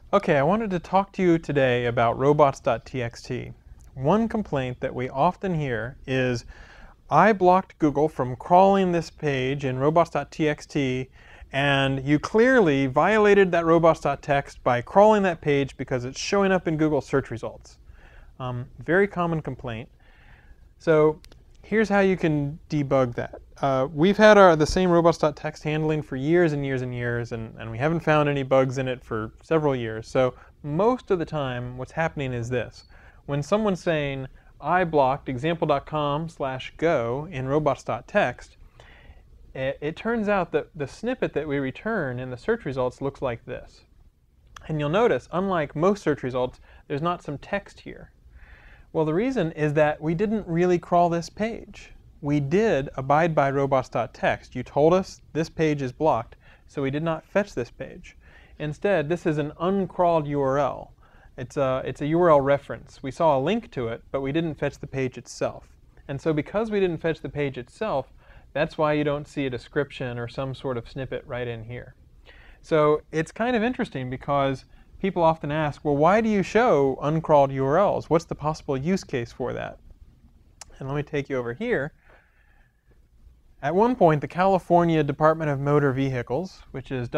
Okay, I wanted to talk to you today about robots.txt. One complaint that we often hear is, I blocked Google from crawling this page in robots.txt, and you clearly violated that robots.txt by crawling that page because it's showing up in Google search results. Very common complaint. So here's how you can debug that. We've had the same robots.txt handling for years and years and years, and we haven't found any bugs in it for several years. So most of the time, what's happening is this. When someone's saying, I blocked example.com/go in robots.txt, it turns out that the snippet that we return in the search results looks like this. And you'll notice, unlike most search results, there's not some text here. Well, the reason is that we didn't really crawl this page. We did abide by robots.txt. You told us this page is blocked, so we did not fetch this page. Instead, this is an uncrawled URL. It's a URL reference. We saw a link to it, but we didn't fetch the page itself. And so because we didn't fetch the page itself, that's why you don't see a description or some sort of snippet right in here. So it's kind of interesting because people often ask, well, why do you show uncrawled URLs? What's the possible use case for that? And let me take you over here. At one point, the California Department of Motor Vehicles, which is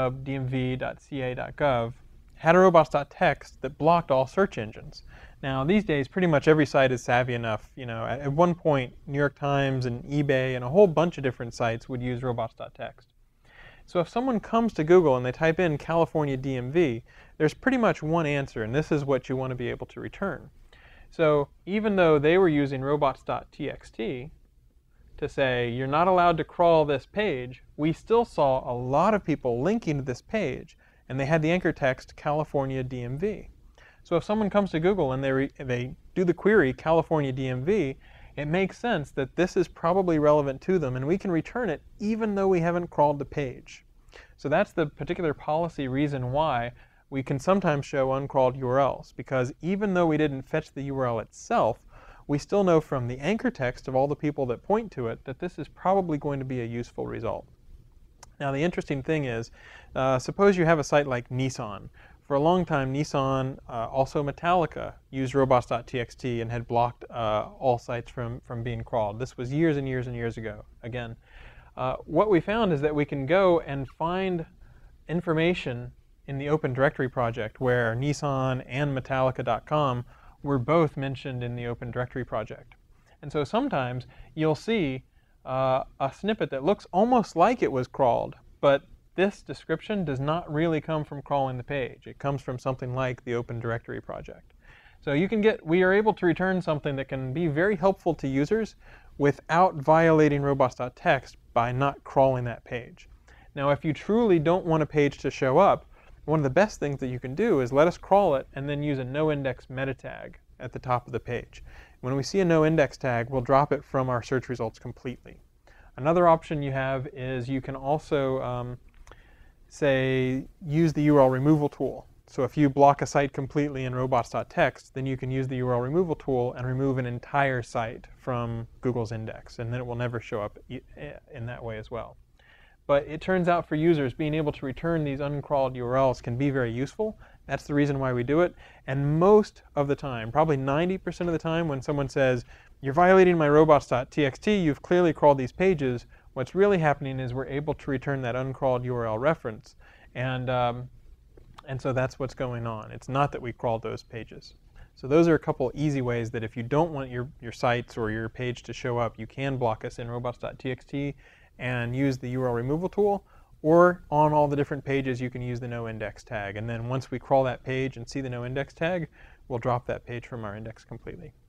www.dmv.ca.gov, had a robots.txt that blocked all search engines. Now, these days, pretty much every site is savvy enough. At one point, New York Times and eBay and a whole bunch of different sites would use robots.txt. So if someone comes to Google and they type in California DMV, there's pretty much one answer, and this is what you want to be able to return. So even though they were using robots.txt to say, you're not allowed to crawl this page, we still saw a lot of people linking to this page, and they had the anchor text California DMV. So if someone comes to Google and they do the query California DMV, it makes sense that this is probably relevant to them, and we can return it even though we haven't crawled the page. So that's the particular policy reason why we can sometimes show uncrawled URLs, because even though we didn't fetch the URL itself, we still know from the anchor text of all the people that point to it that this is probably going to be a useful result. Now the interesting thing is, suppose you have a site like Nissan. For a long time, Nissan, also Metallica, used robots.txt and had blocked all sites from being crawled. This was years and years and years ago. Again, what we found is that we can go and find information in the Open Directory project where Nissan and Metallica.com were both mentioned in the Open Directory project. And so sometimes you'll see a snippet that looks almost like it was crawled, but this description does not really come from crawling the page. It comes from something like the Open Directory project. So we are able to return something that can be very helpful to users without violating robots.txt by not crawling that page. Now, if you truly don't want a page to show up, one of the best things that you can do is let us crawl it and then use a noindex meta tag at the top of the page. When we see a noindex tag, we'll drop it from our search results completely. Another option you have is you can also say, use the URL removal tool. So if you block a site completely in robots.txt, then you can use the URL removal tool and remove an entire site from Google's index, and then it will never show up in that way as well. But it turns out for users, being able to return these uncrawled URLs can be very useful. That's the reason why we do it. And most of the time, probably 90% of the time, when someone says, you're violating my robots.txt, you've clearly crawled these pages, what's really happening is we're able to return that uncrawled URL reference. And so that's what's going on. It's not that we crawled those pages. So those are a couple easy ways that if you don't want your sites or your page to show up, you can block us in robots.txt and use the URL removal tool. Or on all the different pages, you can use the noindex tag. And then once we crawl that page and see the noindex tag, we'll drop that page from our index completely.